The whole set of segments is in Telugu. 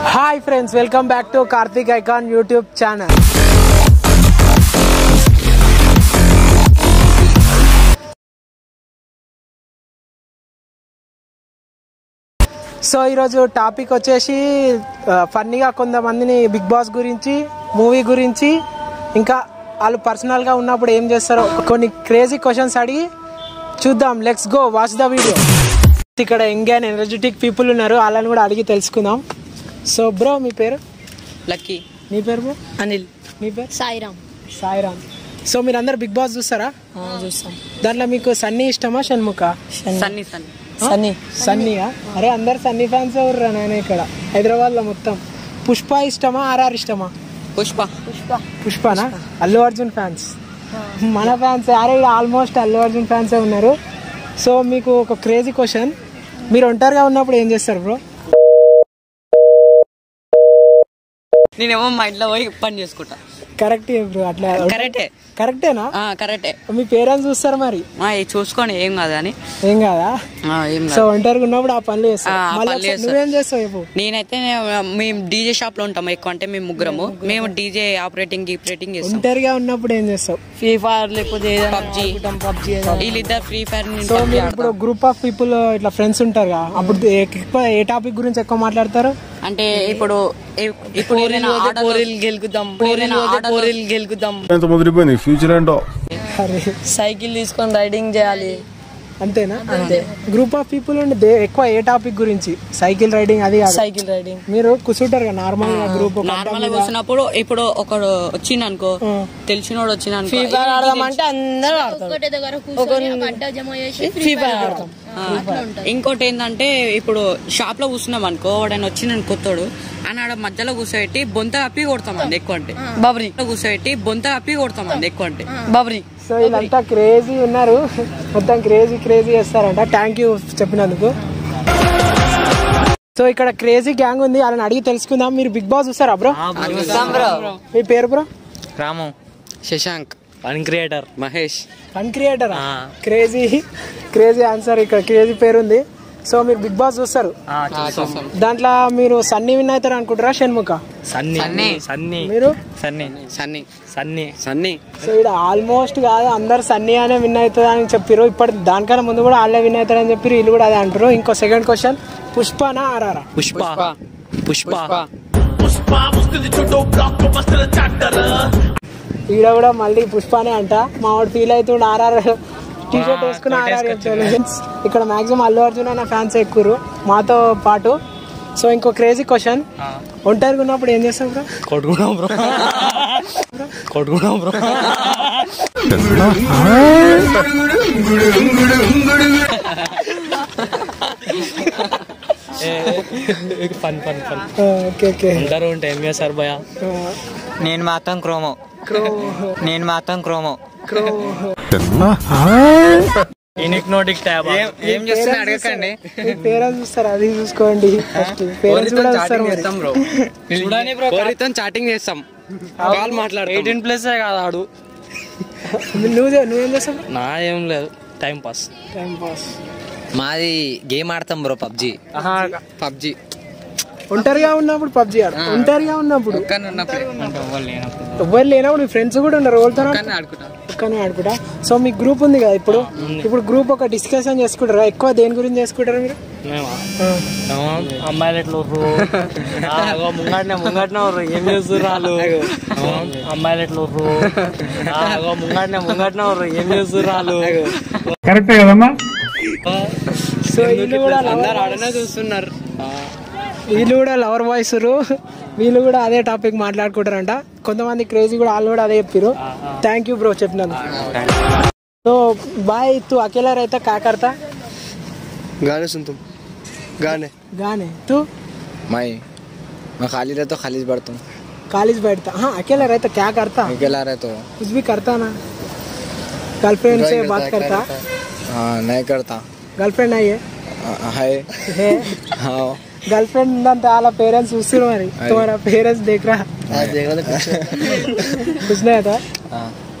Hi friends, welcome back to Karthik icon YouTube channel. So ఈరోజు టాపిక్ వచ్చేసి ఫన్నీగా కొంతమందిని బిగ్ బాస్ గురించి, మూవీ గురించి, ఇంకా వాళ్ళు పర్సనల్గా ఉన్నప్పుడు ఏం చేస్తారో కొన్ని క్రేజీ క్వశ్చన్స్ అడిగి చూద్దాం. Let's go, watch the video. ఇక్కడ యంగ్ అండ్ ఎనర్జెటిక్ పీపుల్ ఉన్నారు, వాళ్ళని కూడా అడిగి తెలుసుకుందాం. సో బ్రో, మీ పేరు? లక్కీ. మీ పేరు బ్రో? అనిల్. మీ పేరు? సాయిరామ్. సాయిరామ్. సో మీరు అందరు బిగ్ బాస్ చూస్తారా? చూస్తాం. దాంట్లో మీకు సన్నీ ఇష్టమా, షణ్ముఖ? సన్నీ. సన్నీ. సన్నీయా? అరే అందరు సన్నీ ఫ్యాన్స్ ఎవరు నేను ఇక్కడ హైదరాబాద్లో మొత్తం. పుష్ప ఇష్టమా, ఆర్ఆర్ ఇష్టమా? పుష్పనా? అల్లు అర్జున్ ఫ్యాన్స్. మన ఫ్యాన్స్ అరే ఆల్మోస్ట్ అల్లు అర్జున్ ఫ్యాన్సే ఉన్నారు. సో మీకు ఒక క్రేజీ క్వశ్చన్, మీరు ఒంటరిగా ఉన్నప్పుడు ఏం చేస్తారు బ్రో? నేనేమో మా ఇంట్లో పోయి పని చేసుకుంటా. కరెక్ట్ బ్రో, అట్లా కరెక్టేనా? కరెక్టే. మీ పేరెంట్స్ చూస్తారు మరి? చూసుకొని ఏం కాదు అని. ఏం కాదా? సో ఒంటరిగా ఉన్నప్పుడు ఆ పనులు చేస్తావు. నువ్వేం చేస్తావు చెప్పు? నేనైతే మేము డీజే షాప్ లో ఉంటాము ఎక్కువ, అంటే మేము ముగ్గురము. మేము డీజే ఆపరేటింగ్ చేస్తాం. ఒంటరిగా ఉన్నప్పుడు ఏం చేస్తావు? ఫ్రీ ఫైర్ లేకపోతే పబ్జీ. వీళ్ళిద్దరు ఫ్రీ ఫైర్. సో మీరు ఇప్పుడు గ్రూప్ ఆఫ్ పీపుల్ ఇట్లా ఫ్రెండ్స్ ఉంటారు కదా, అప్పుడు ఎక్కువ ఏ టాపిక్ గురించి ఎక్కువ మాట్లాడతారు? అంటే ఇప్పుడు గెలుకుదాం, ముదిరిపోయింది ఫ్యూచర్ ఏంటో. సైకిల్ తీసుకొని రైడింగ్ చేయాలి, అంతేనా? అంతే. గ్రూప్ ఆఫ్ పీపుల్ ఉండి ఎక్కువ ఏ టాపిక్ గురించి? Cycle riding. అది సైకిల్ రైడింగ్. మీరు కూర్చుంటారు కదా నార్మల్ గా గ్రూప్. నార్మల్ గా కూర్చున్నప్పుడు ఇప్పుడు ఒకడు వచ్చింది అనుకో, తెలిసినోడు వచ్చింది అనుకో, ఫ్రీ ఫైర్ ఆడదామంటే అందరూ ఆడతారు. ఫ్రీ ఫైర్ ఆడతాం. ఇంకోటి ఏంటంటే ఇప్పుడు షాప్ లో కూర్చున్నాం అనుకో, వాడని వచ్చిన కొత్తోడు అని ఆడ మధ్యలో కూర్చోబెట్టి బొంత కప్పి కొడతాం అండి ఎక్కువ. అంటే బబరీ కూర్చోబెట్టి బొంత కప్పి కొడతాం అండి ఎక్కువ. అంటే బబరీ. సో వీళ్ళంతా క్రేజీ ఉన్నారు, మొత్తం క్రేజీ చేస్తారంట. థ్యాంక్ యూ చెప్పినందుకు. సో ఇక్కడ క్రేజీ గ్యాంగ్ ఉంది, వాళ్ళని అడిగి తెలుసుకుందాం. మీరు బిగ్ బాస్ చూస్తారా బ్రో? మీ పేరు bro? Ramu. Shashank. Fun creator. Mahesh. Fun creator. Crazy answer. ఇక్కడ క్రేజీ పేరు ఉంది. సో మీరు బిగ్ బాస్ చూస్తారు, దాంట్లో మీరు సన్నీ విన్ అవుతారు అనుకుంటారా, షణ్ముఖ? సన్నీ. మీరు? సన్నీ. సో ఇక్కడ ఆల్మోస్ట్ కాదు, అందరు సన్నీ అనే విన్ అవుతుంది అని చెప్పారు. ఇప్పుడు దానికన్నా ముందు కూడా వాళ్ళే విన్ అవుతారని చెప్పారు, వీళ్ళు కూడా అదే అంటారు. ఇంకో సెకండ్ క్వశ్చన్, పుష్పనా ఆర్ఆర్? ఈడ కూడా మళ్ళీ పుష్పనే అంట. మా వాడు ఫీల్ అవుతుండే ఆర్ఆర్ టీషర్ట్ వేసుకుని ఆర్ఆర్ చెప్తాను. ఇక్కడ మాక్సిమం అల్లు అర్జున్ అన్న ఫ్యాన్స్ ఎక్కువ మాతో పాటు. సో ఇంకో క్రేజీ క్వశ్చన్, ఒంటరిగా ఉన్నప్పుడు ఏం చేస్తాం బ్రో? కొట్టుకున్నాం బ్రో. ఫన్. ఓకే. ఉంటారు ఉంటే ఏం చేస్తారు భయ? నేను మాత్రం క్రోమో. ఏం చేస్తున్నా అడగకండి. పేరెంట్స్ చూస్తారు, అది చూసుకోండి. పేరెంట్స్ కూడా చాటింగ్ చేస్తాం, కాల్ మాట్లాడు. 18+ కాదు ఆడు. నువ్వేం చేస్తావు? నా ఏం లేదు, టైం పాస్. మాది గేమ్ ఆడతాం బ్రో, పబ్జీ. ఒంటరిగా ఉన్నప్పుడు పబ్జీ ఆడు. ఒంటరిగా ఉన్నప్పుడు ఎవ్వరు లేనప్పుడు మీ ఫ్రెండ్స్ కూడా ఉండరు, ఒక్కనే ఆడుకుంటా. సో మీ గ్రూప్ ఉంది కదా, ఇప్పుడు గ్రూప్ ఒక డిస్కషన్ చేసుకుంటారా? ఎక్కువ దేని గురించి చేసుకుంటారు మీరు? అమ్మాయిలు ఎట్లా ముంగట్నే ఏం చేస్తున్నారు? అమ్మాయిలు ఎట్లా ముంగట్నే ఏం చేస్తున్నారు? కరెక్టే కదమ్మా. సో వీళ్ళు కూడా చూస్తున్నారు, వీళ్ళు కూడా లవర్ బాయ్స్, వీళ్ళు కూడా అదే టాపిక్ మాట్లాడుకుంటారంట. కొంతమంది క్రేజీ కూడా, వాళ్ళు కూడా అదే చెప్పారు. థ్యాంక్ యూ బ్రో చెప్పినందుకు. तो भाई तू अकेला रहता क्या करता? गाने सुनता हूँ. गाने. तू? मैं खाली रहता हूँ, खाली बैठता हूँ. कॉलेज बैठता? हाँ, अकेला रहता क्या करता? अकेला रहता हूँ. कुछ भी करता ना? गर्लफ्रेंड से बात करता? हाँ, नहीं करता. गर्लफ्रेंड नहीं है? है. हाँ. गर्लफ्रेंड ఉందంటే వాళ్ళ పేరెంట్స్ చూస్తున్నారు మరి. तुम्हारा पेरेंट्स देख रहा? देखना तो कुछ नहीं आता.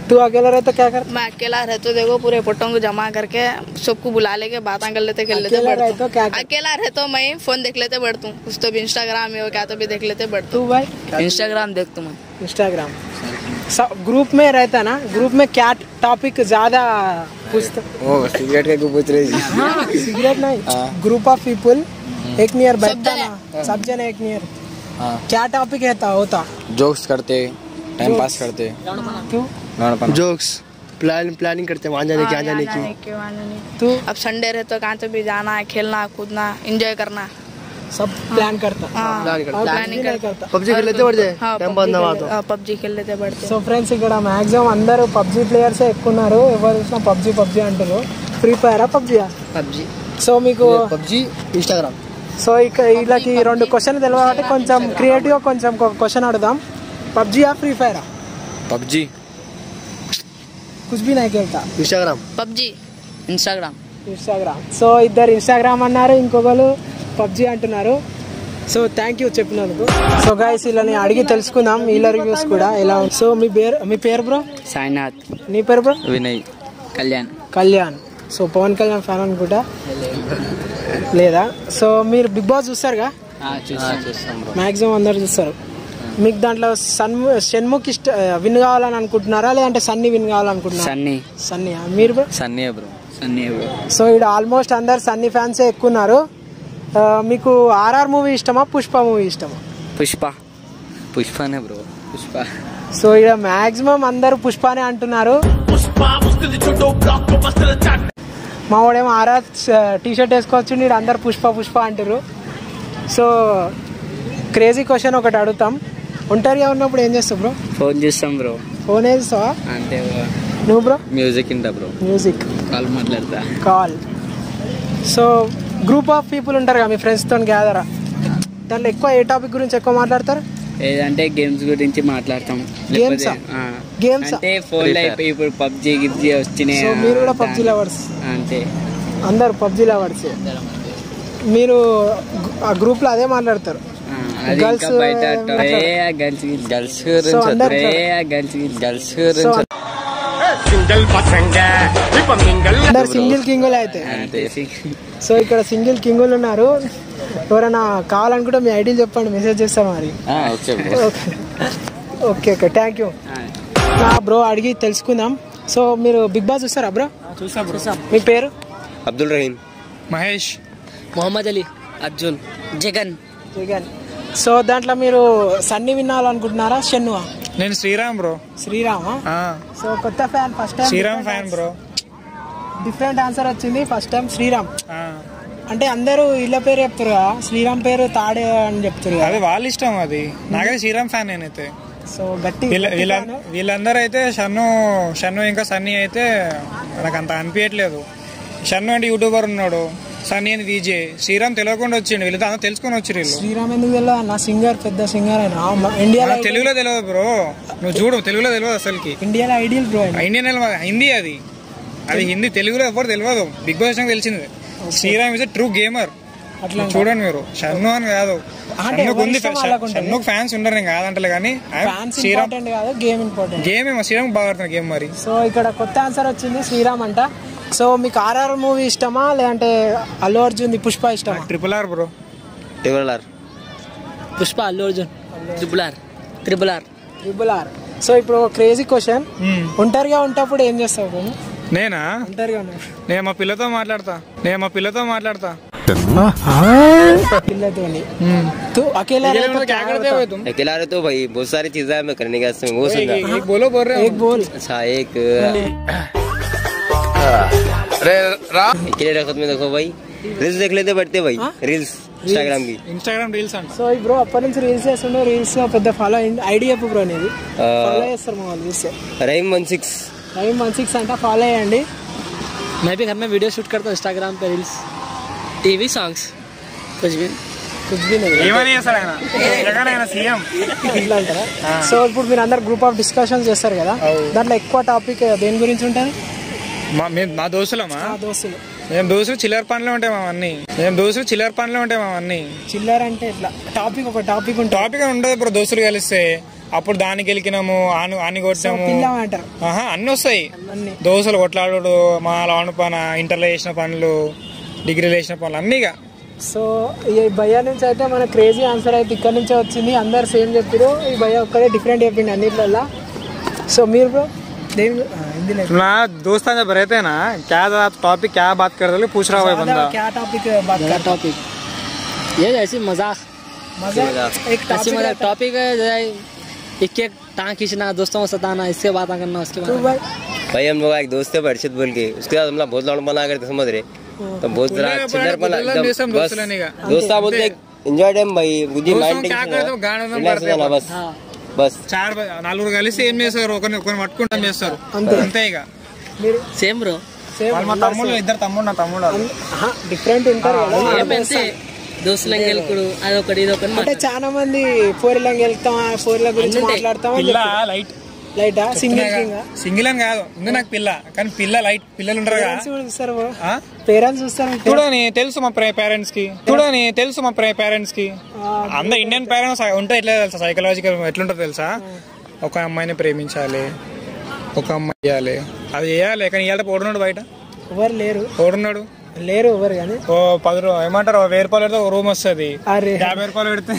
तू अकेला रहता क्या कर? मैं अकेला रहता देखो पूरे पुट्टों को जमा करके सबको बुला लेके बातें कर लेते अकेला रहता क्या कर? अकेला रहता मैं फोन देख लेते बढ़ता हूँ कुछ तो भी इंस्टाग्राम है क्या तो भी देख लेते बढ़ता तू भाई इंस्टाग्राम देखता हूँ इंस्टाग्राम ग्रुप में रहता ना, ग्रुप में क्या टॉपिक ज्यादा पूछता? वो सिगरेट का पूछ रही थी। हाँ, सिगरेट नहीं, ग्रुप ऑफ पीपल एक नियर बैठता ना, सब जने एक नियर। क्या टॉपिक होता? जोक्स करते, टाइम पास करते। तू जोक्स प्लानिंग करते वहाँ जाने की, यहाँ जाने की। तू अब संडे रहे तो कहाँ तो भी जाना है, खेलना कूदना एंजॉय करना सब प्लान करता? प्लानिंग नहीं करता। पबजी खेल लेते बढ़ जाए, टाइम पास ना हुआ तो। పబ్జీ खेलते बढ़ते సో ఫ్రెండ్స్ ఇక్కడ మాక్సిమం అందరూ పబ్జీ ప్లేయర్సే ఎక్కువ ఉన్నారు. ఎవరు చూసినా పబ్జీ అంటారు. ఫ్రీ ఫైరా పబ్జీయా? పబ్జీ. సో మీకు పబ్జీ ఇన్స్టాగ్రామ్. సో ఇక వీళ్ళకి 2 క్వశ్చన్ తెలియదు కాబట్టి కొంచెం క్రియేటివ్ కొంచెం క్వశ్చన్ అడుగుదాం. పబ్జీయా ఫ్రీ ఫైరా? పబ్జీ. కుछ भी नहीं खेलता. ఇన్స్టాగ్రామ్. PUBG Instagram. సో ఇద్దరు ఇన్స్టాగ్రామ్ అన్నారు, ఇంకొకరు పబ్జీ అంటున్నారు. సో థ్యాంక్ యూ చెప్పినందుకు. సో గైస్ వీళ్ళని అడిగి తెలుసుకుందాం వీళ్ళ రివ్యూస్ కూడా ఎలా ఉంది. సో మీ పేరు బ్రో? साईनाथ. నీ పేరు bro? Vinay. Kalyan. So Pawan Kalyan fan అనుకుంటా లేదా? సో మీరు బిగ్ బాస్ చూస్తారుగా? మాక్సిమం అందరు చూస్తారు. మీకు దాంట్లో షణ్ముఖ్ విన్ కావాలని అనుకుంటున్నారా లేదంటే సన్నీ విన్ కావాలనుకుంటున్నారా? సన్నీ. మీరు బ్రో? సన్నీ బ్రో. సో ఇక్కడ ఆల్మోస్ట్ అందరు సన్నీ ఫ్యాన్సే ఎక్కువ ఉన్నారు. మీకు ఆర్ఆర్ మూవీ ఇష్టమా పుష్ప మూవీ ఇష్టమా? పుష్పనే బ్రో. పుష్ప. సో ఇక్కడ మాక్సిమం అందరు పుష్పనే అంటున్నారు. మా వాడేమో ఆర్ఆర్ టీషర్ట్ వేసుకోవచ్చు, ఇక్కడ అందరు పుష్ప అంటారు. సో క్రేజీ క్వశ్చన్ ఒకటి అడుగుతాం. ఒంటరిగా ఉన్నప్పుడు ఏం చేస్తావు బ్రో? फोन చూస్తాం బ్రో. ఫోన్ వేస్తావా? అంతే. నువ్వు బ్రో? మ్యూజిక్ ఇంటా బ్రో. మ్యూజిక్. కాల్ మాట్లాడతా. Call. So group of people ఉంటారు కదా మీ ఫ్రెండ్స్తో గ్యాదర్, దాంట్లో ఎక్కువ ఏ టాపిక్ గురించి ఎక్కువ మాట్లాడతారు? ఏదంటే గేమ్స్ గురించి మాట్లాడతాం. గేమ్స్ అంటే ఫోన్ లో ఇప్పుడు పబ్జీ గిబ్జీ వచ్చినాయి. సో మీరు కూడా పబ్జీ లవర్స్? అంతే, అందరు పబ్జీ లవర్స్. మీరు ఆ గ్రూప్ లో అదే మాట్లాడతారు? గర్ల్స్ బయట అందరు సింగిల్ కింగులు అయితే. సో ఇక్కడ సింగిల్ కింగులు ఉన్నారు. ఎవరైనా కావాలనుకుంటే మీ ఐడీలు చెప్పండి, మెసేజ్ చేస్తాం మరి. Okay thank you. బ్రో అడిగి తెలుసుకుందాం. సో మీరు బిగ్ బాస్ చూస్తారా బ్రో? చూసాం. మీ పేరు? అబ్దుల్ రహీం. మహేష్. మొహమ్మద్ అలీ. అర్జున్. జగన్. సో దాంట్లో మీరు సన్నీ వినాలనుకుంటున్నారా షన్ను? నేను శ్రీరామ్ బ్రో. శ్రీరామా? సో కొత్త fan, first time Sriram fan bro. Different answer వచ్చింది. ఫస్ట్ టైం శ్రీరామ్ అంటే అందరూ ఇళ్ళ పేరు చెప్తారు కదా, శ్రీరామ్ పేరు తాడే అని చెప్తారు. అది వాళ్ళ ఇష్టం, అది నాకైతే శ్రీరామ్ ఫ్యాన్ నేనైతే. సో గట్టి వీళ్ళందరూ అయితే షన్ను ఇంకా సన్నీ అయితే నాకు అంత అనిపించట్లేదు. షన్ను అంటే యూట్యూబర్ ఉన్నాడు, సన్నీ అని విజే, శ్రీరామ్ తెలియకుండా వచ్చిండు. వీళ్ళతో అందరూ తెలుసుకొని వచ్చి. శ్రీరామ్ ఎందుకు తెలియదు? నా సింగర్, పెద్ద సింగర్ అయినా ఇండియాలో. తెలుగులో తెలియదు బ్రో, నువ్వు చూడు, తెలుగులో తెలియదు అసలుకి. ఇండియాలో ఐడియల్ బ్రో. ఇండియన్ హిందీ, అది హిందీ. తెలుగులో ఎవరు తెలియదు. బిగ్ బాస్ నాకు తెలిసింది. Sriram is true gamer. అట్లా చూడండి మీరు. షన్ను అని కాదు, షన్నుకు ఫ్యాన్స్ ఉండరు, నేను కాదంటలే కానీ గేమ్ ఏమో శ్రీరామ్ బాగా ఆడుతున్నా గేమ్ మరి. సో ఇక్కడ కొత్త ఆన్సర్ వచ్చింది, శ్రీరామ్ అంట. సో మీకు ఆర్ఆర్ మూవీ ఇష్టమా లేదంటే అల్లు అర్జున్ పుష్ప ఇష్టమా? Triple R bro. Pushpa, Allu Arjun. Triple R. So ఇప్పుడు క్రేజీ క్వశ్చన్, ఒంటరిగా ఉంటప్పుడు ఏం చేస్తావు బ్రో? నేనా? ఒంటరిగా నేను మా పిల్లతో మాట్లాడతా. पिल्लतोनी तो अकेला रहे तो भाई बहुत सारी चीजें मैं करने का वो सुनना। एक बोल रहे हो? एक बोल। अच्छा एक अकेले रखत में देखो भाई, रील्स देख लेते बैठते भाई, रील्स ఇన్స్టాగ్రామ్ రీల్స్ అంట. సో బ్రో అప్పటి నుంచి రీల్స్ చేస్తుండే, రీల్స్ లో పెద్ద ఫాలో ఐడి చెప్పు బ్రో. అనేది ఫాలో చేస్తారు మా వాళ్ళు చూస్తే. रहीम 16 అంట, ఫాలో అయ్యండి. मैं भी घर में वीडियो शूट करता हूँ इंस्टाग्राम पे, रील्स, टीवी सॉन्ग्स, कुछ भी ఏమని చేస్తారు ఆయన? జగన్ ఆయన సీఎం ఇట్లా అంటారా? సో ఇప్పుడు మీరు అందరు గ్రూప్ ఆఫ్ డిస్కషన్స్ చేస్తారు కదా, దాంట్లో ఎక్కువ టాపిక్ దేని గురించి ఉంటుంది? మా దోస్తులమా? దోస్తులు మేము దోస్తులు చిల్లర పనులు ఉంటాయి మావన్నీ. చిల్లర అంటే ఇట్లా టాపిక్ ఉండదు బ్రో. దోస్తులు కలిస్తే అప్పుడు దాన్ని గెలికినాము ఆని కొట్టాము పిల్ల అంటారు. అన్ని వస్తాయి. దోశలు కొట్లాడు, మా లాను పన, ఇంటర్లో చేసిన పనులు, డిగ్రీలో చేసిన పనులు అన్నీగా. సో ఈ భయ్య నుంచి అయితే మన క్రేజీ ఆన్సర్ అయితే ఇక్కడ నుంచే వచ్చింది. అందరు సేమ్ చెప్పారు, ఈ భయ్య ఒక్కడే డిఫరెంట్ చెప్పిండు అన్నిట్లల్లో. సో మీరు బ్రో ना दोस्त रहते हैं ना, क्या टॉपिक क्या बात कर रहे पूछ रहा है बंदा, क्या टॉपिक बात कर टॉपिक ये ऐसी मजाक एक टॉपिक है, एक टांग खींचना, दोस्तों को सताना, इससे बात करना, उसके बाद भाई हम लोग एक दोस्त है परिचित बोल के, उसके बाद हम लोग बहुत लौंड बना करते समझ रहे, तो बहुत चिल्लर बना दोस्ता बोलते एंजॉय टाइम भाई, मुझे माइंड बस बस 4 కలిసి ఏం చేస్తారు, ఒకరిని పట్టుకుంటాం చేస్తారు అంతే. ఇక సేమ్ బ్రో, మా తమ్ముళ్ళు, ఇద్దరు తమ్ముడు, నా తమ్ముడు డిఫరెంట్ ఉంటారు కదా దోస్తులంగా వెళ్తాడు, అదొకటి ఇదొకటి. అంటే చాలా మంది ఫోర్లంగా వెళ్తాం, ఫోర్ల గురించి మాట్లాడతాం. లైట్ లైటా సింగిల్ అని కాదు, ఉంది నాకు పిల్ల, కానీ పిల్ల లైట్. పిల్లలు ఉంటారు చూస్తారు, పేరెంట్స్ చూస్తారు. చూడని తెలుసు మా పేరెంట్స్ కి, పేరెంట్స్ కి అందరు ఇండియన్ పేరెంట్స్ ఉంటే ఎట్లా తెలుసా, సైకలాజికల్ ఎట్లుంటారు తెలుసా, ఒక అమ్మాయిని ప్రేమించాలి, ఒక అమ్మాయి చేయాలి, అది చేయాలి. కానీ ఇవాళ పోడున్నాడు బయట, ఎవరు లేరు, పోడున్నాడు లేరు ఎవరు. కానీ ఓ 10 ఏమంటారు, 1000 రూపాయలు పెడితే రూమ్ వస్తుంది, 50 రూపాయలు పెడితే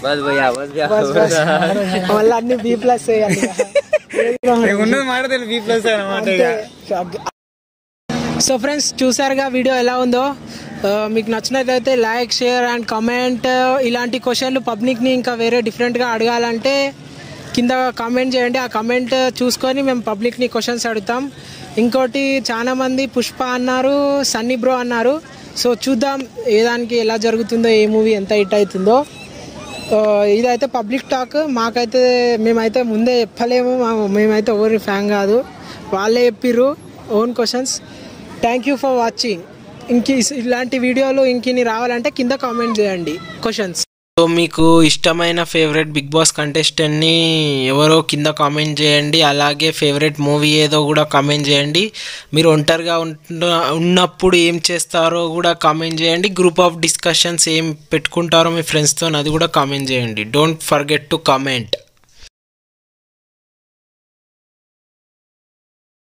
మళ్ళీ అన్ని B+ ఉన్నది మాట తెలియదు, B+ అన్నమాట. సో ఫ్రెండ్స్ చూసారుగా వీడియో ఎలా ఉందో. మీకు నచ్చినట్లయితే లైక్, షేర్ అండ్ కామెంట్. ఇలాంటి క్వశ్చన్లు పబ్లిక్ని ఇంకా వేరే డిఫరెంట్గా అడగాలంటే కింద కామెంట్ చేయండి. ఆ కామెంట్ చూసుకొని మేము పబ్లిక్ని క్వశ్చన్స్ అడుగుతాం. ఇంకోటి చాలా మంది పుష్ప అన్నారు, సన్నీ బ్రో అన్నారు. సో చూద్దాం ఏ దానికి ఎలా జరుగుతుందో, ఏ మూవీ ఎంత హిట్ అవుతుందో. ఇదైతే పబ్లిక్ టాక్. మాకైతే మేమైతే ముందే చెప్పలేము, మేమైతే ఎవరి ఫ్యాన్ కాదు, వాళ్ళే చెప్పిర్రు own questions. Thank you for watching. ఇలాంటి వీడియోలు ఇంకిన్ని రావాలంటే కింద కామెంట్ చేయండి క్వశ్చన్స్. సో మీకు ఇష్టమైన ఫేవరెట్ బిగ్ బాస్ కంటెస్టెంట్ని ఎవరో కింద కామెంట్ చేయండి. అలాగే ఫేవరెట్ మూవీ ఏదో కూడా కామెంట్ చేయండి. మీరు ఒంటరిగా ఉన్నప్పుడు ఏం చేస్తారో కూడా కామెంట్ చేయండి. గ్రూప్ ఆఫ్ డిస్కషన్స్ ఏం పెట్టుకుంటారో మీ ఫ్రెండ్స్తో, అది కూడా కామెంట్ చేయండి. Don't forget to comment.